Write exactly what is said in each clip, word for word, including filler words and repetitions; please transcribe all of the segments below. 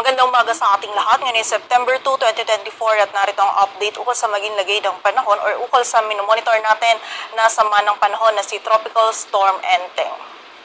Magandang umaga sa ating lahat. Ngayon ay September second, twenty twenty-four at narito ang update ukol sa maging lagay ng panahon or ukol sa minomonitor natin na sama ng panahon na si Tropical Storm Enteng.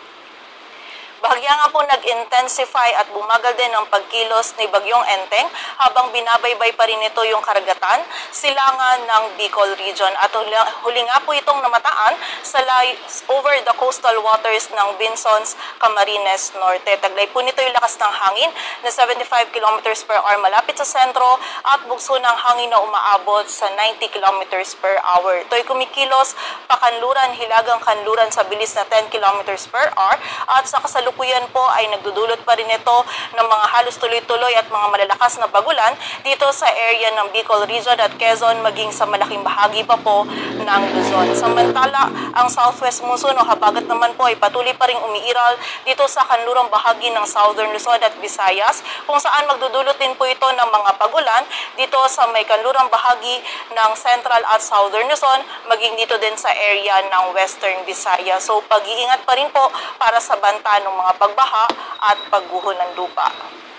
Bahagya nga po nag-intensify at bumagal din ang pagkilos ni Bagyong Enteng habang binabaybay pa rin ito yung karagatan, silangan ng Bicol Region at huli nga po itong namataan sa over the coastal waters ng Binzons, Camarines Norte. Taglay po nito yung lakas ng hangin na seventy-five kilometers per hour malapit sa sentro at bugso ng hangin na umaabot sa ninety kilometers per hour. Ito'y kumikilos pakanluran, hilagang kanluran sa bilis na ten kilometers per hour at sa kasalukuyan po ay nagdudulot pa rin ito ng mga halos tuloy-tuloy at mga malalakas na pagulan dito sa area ng Bicol Region at Quezon maging sa malaking bahagi pa po ng Luzon. Samantala, ang southwest monsoon o habagat naman po ay patuloy pa rin umiiral dito sa kanlurang bahagi ng Southern Luzon at Visayas kung saan magdudulot din po ito ng mga pagulan dito sa may kanlurang bahagi ng Central at Southern Luzon maging dito din sa area ng Western Visayas. So pag-iingat pa rin po para sa banta ng mga pagbaha at pagguho ng lupa.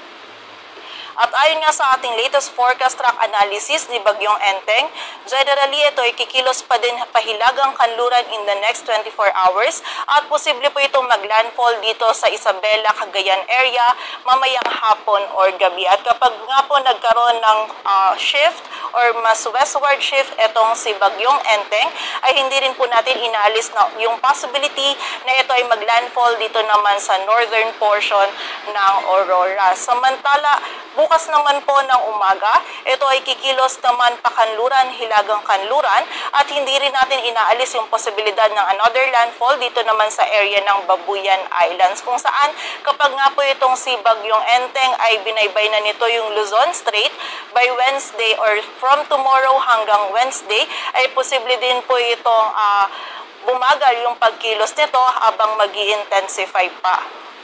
At ayon nga sa ating latest forecast track analysis ni Bagyong Enteng, generally ito ay kikilos pa din pahilagang kanluran in the next twenty-four hours at posible po itong maglandfall dito sa Isabela, Cagayan area mamayang hapon or gabi. At kapag nga po nagkaroon ng uh, shift or mas westward shift itong si Bagyong Enteng, ay hindi rin po natin inaalis na yung possibility na ito ay maglandfall dito naman sa northern portion ng Aurora. Samantala, bukas naman po ng umaga, ito ay kikilos naman pakanluran, hilagang kanluran at hindi rin natin inaalis yung posibilidad ng another landfall dito naman sa area ng Babuyan Islands kung saan kapag nga po itong si Bagyong Enteng ay binaybay na nito yung Luzon Strait by Wednesday or from tomorrow hanggang Wednesday ay posible din po itong uh, bumagal yung pagkilos nito habang mag-i-intensify pa.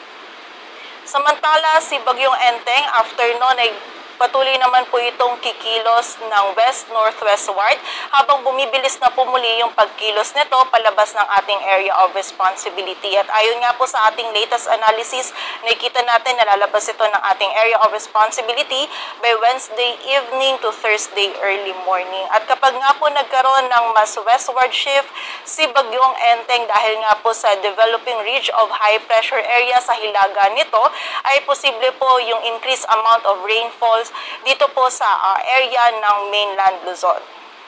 Samantala, si Bagyong Enteng, after noon ay patuloy naman po itong kikilos ng west-northwestward habang bumibilis na po muli yung pagkilos nito palabas ng ating area of responsibility. At ayon nga po sa ating latest analysis, nakikita natin na lalabas ito ng ating area of responsibility by Wednesday evening to Thursday early morning. At kapag nga po nagkaroon ng mas westward shift si Bagyong Enteng dahil nga po sa developing ridge of high pressure area sa hilaga nito, ay posible po yung increased amount of rainfall dito po sa uh, area ng mainland Luzon.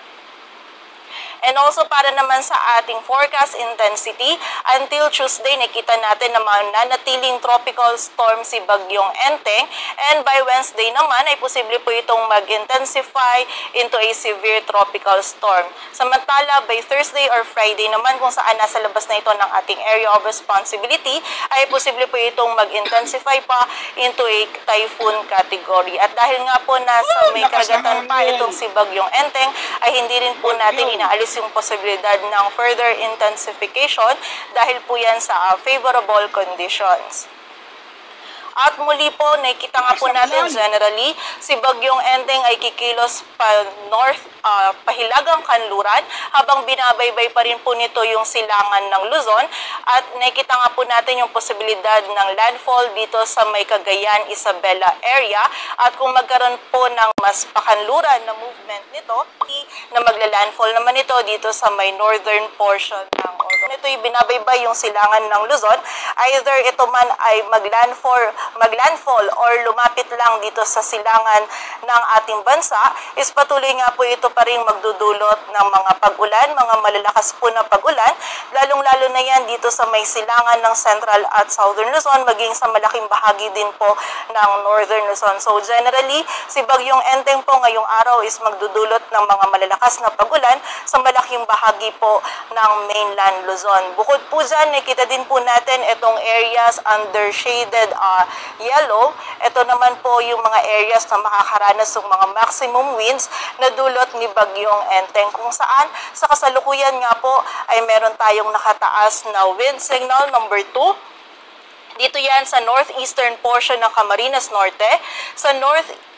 And also para naman sa ating forecast intensity, until Tuesday nakita natin na mananatiling tropical storm si Bagyong Enteng and by Wednesday naman ay posible po itong mag-intensify into a severe tropical storm. Samantala by Thursday or Friday naman kung saan nasa labas na ito ng ating area of responsibility ay posible po itong mag-intensify pa into a typhoon category. At dahil nga po nasa may karagatan pa itong si Bagyong Enteng ay hindi rin po natin inaalis yung posibilidad ng further intensification dahil po yan sa uh, favorable conditions. At muli po, nakikita nga po natin generally, si Bagyong Enteng ay kikilos pa north, uh, pahilagang kanluran habang binabaybay pa rin po nito yung silangan ng Luzon at nakikita nga po natin yung posibilidad ng landfall dito sa may Cagayan, Isabela area at kung magkaroon po ng mas pakanluran na movement nito, na magla-landfall naman ito dito sa may northern portion ng Aurora. Ito yung binabaybay yung silangan ng Luzon, either ito man ay maglandfall maglandfall or lumapit lang dito sa silangan ng ating bansa, is patuloy nga po ito pa rin magdudulot ng mga pag-ulan, mga malalakas po na pag-ulan, lalong-lalo na yan dito sa may silangan ng Central at Southern Luzon, maging sa malaking bahagi din po ng Northern Luzon. So generally, si Bagyong Enteng po ngayong araw is magdudulot ng mga malalakas na pag-ulan sa malaking bahagi po ng mainland Luzon. Bukod po dyan, nakita din po natin itong areas under shaded uh, yellow. Ito naman po yung mga areas na makakaranas ng mga maximum winds na dulot ni Bagyong Enteng kung saan sa kasalukuyan nga po ay meron tayong nakataas na wind signal number two. Dito yan sa northeastern portion ng Camarines Norte, sa north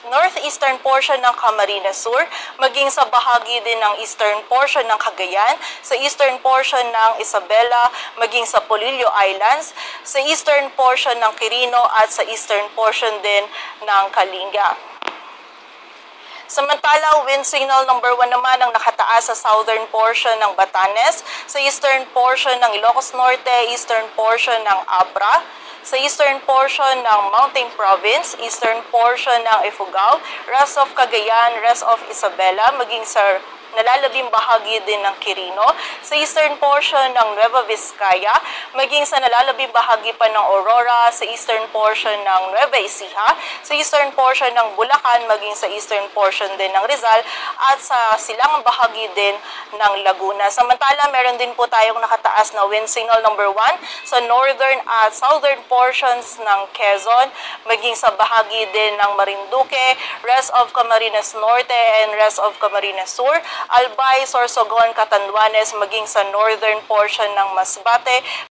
northeastern portion ng Camarines Sur, maging sa bahagi din ng eastern portion ng Cagayan, sa eastern portion ng Isabela, maging sa Polillo Islands, sa eastern portion ng Quirino at sa eastern portion din ng Kalinga. Samantala, wind signal number one naman ang nakataas sa southern portion ng Batanes, sa eastern portion ng Ilocos Norte, eastern portion ng Abra, sa eastern portion ng Mountain Province, eastern portion ng Ifugao, rest of Cagayan, rest of Isabela, maging sa nalalabing bahagi din ng Quirino, sa eastern portion ng Nueva Vizcaya, maging sa nalalabing bahagi pa ng Aurora, sa eastern portion ng Nueva Ecija, sa eastern portion ng Bulacan, maging sa eastern portion din ng Rizal, at sa silangang bahagi din ng Laguna. Samantala, meron din po tayong nakataas na wind signal number one sa northern at southern portions ng Quezon, maging sa bahagi din ng Marinduque, rest of Camarines Norte and rest of Camarines Sur, Albay, Sorsogon, Catanduanes, maging sa northern portion ng Masbate,